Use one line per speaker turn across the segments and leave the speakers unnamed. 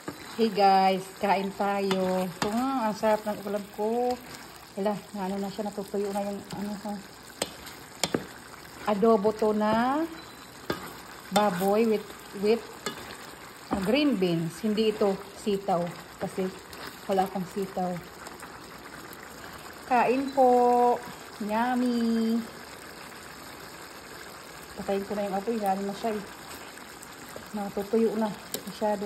Hey guys, kain tayo. Ito nga, ang sarap ng ulam ko. Wala, ano na siya, natutuyo na yung adobo to na baboy with green beans. Hindi ito sitaw kasi wala akong sitaw. Kain po. Yummy. Patayin ko na yung apoy. Ano na siya eh. Natutuyo na masyado.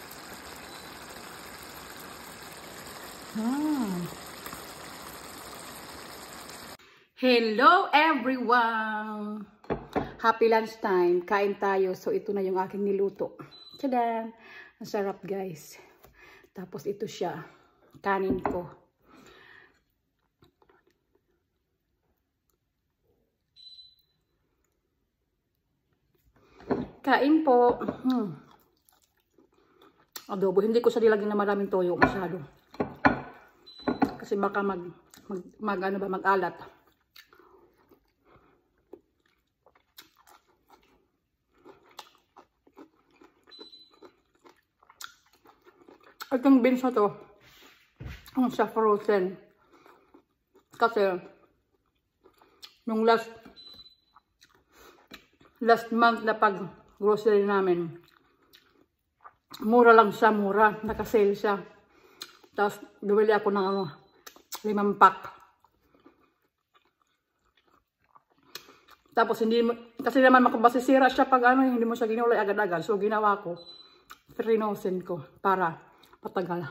Hello everyone! Happy lunchtime. Kain tayo. So ito na yung aking niluto. Tadaan! Ang sarap guys. Tapos ito siya. Kanin ko. Kain po. Adobo. Hindi ko siya nilagyan na maraming toyo masyado. Kasi baka mag-alat. Itong beans na to, ang sa frozen. Kasi, nung last month na pag grocery namin, mura lang siya, naka-sale siya. Tapos, bumili ako ng 5 pack. Tapos, kasi naman masisira siya pag hindi mo siya ginulay agad-agad. So, ginawa ko, frinosen ko para patagal.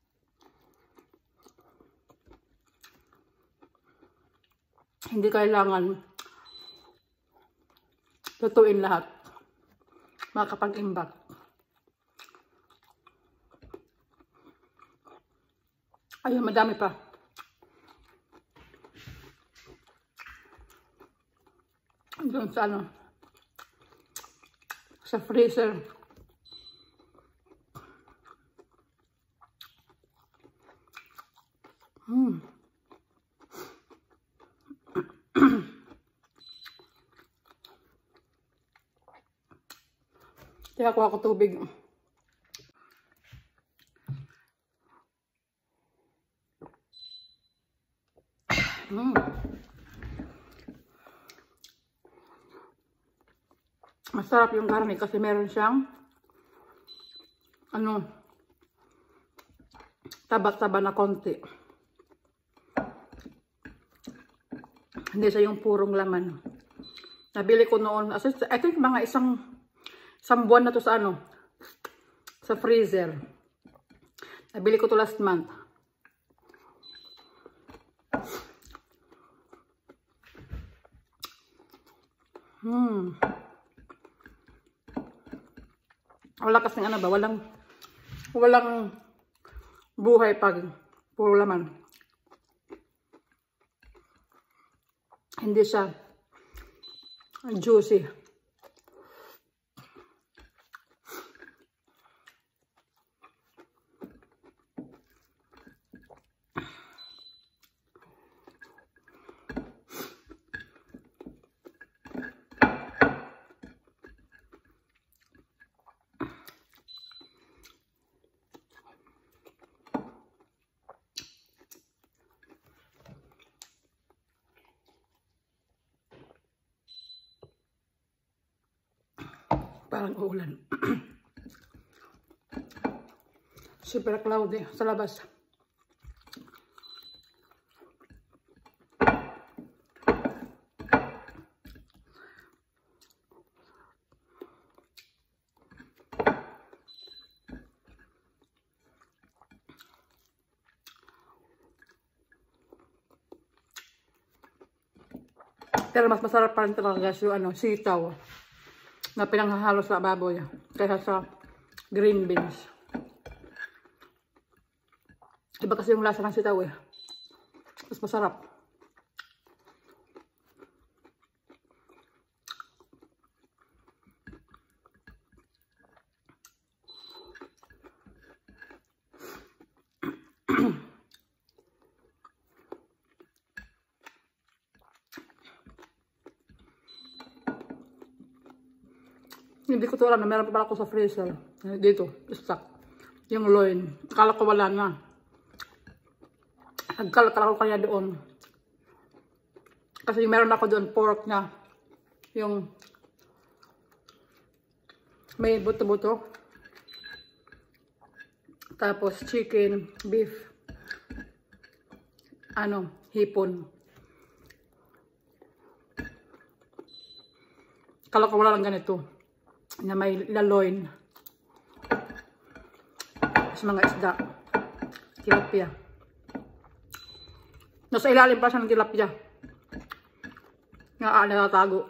Hindi kailangan lutuin lahat. Makapag-imbak. Ayun, madami pa. Doon sa sa freezer. Kaya kuha ko tubig. Masarap yung karne kasi meron siyang taba-taba na konti. Hindi siya yung purong laman. Nabili ko noon, I think mga isang buwan na to sa sa freezer. Nabili ko to last month. Wala kasing walang buhay pag puro laman. Hindi siya juicy. Parang uulan. Super cloudy sa labas. Pero mas masarap pa rin talaga yung sitaw na pinanghahalo sa baboy kaysa sa green beans. Iba kasi yung lasa ng sitaw eh. Mas masarap. Hindi ko to alam na meron pa pala ako sa freezer. Dito, stock. Yung loin. Akala ko wala na. Nagkalakal ko kanya doon. Kasi meron ako doon pork na. Yung may buto-buto. Tapos chicken, beef. Hipon. Akala ko wala lang ganito. Na may laloin. Sa mga isda. Tilapia. Nasa ilalim pa siya ng tilapia. Nga natatago.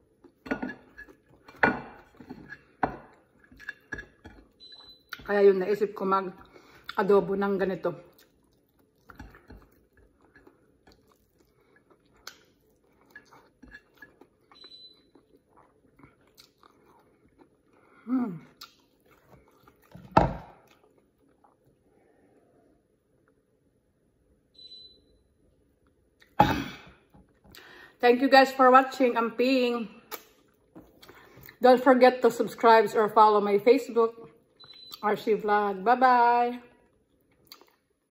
Kaya yun, naisip ko mag-adobo ng ganito. Thank you guys for watching. I'm Ping. Don't forget to subscribe or follow my Facebook, RC Vlog. Bye-bye.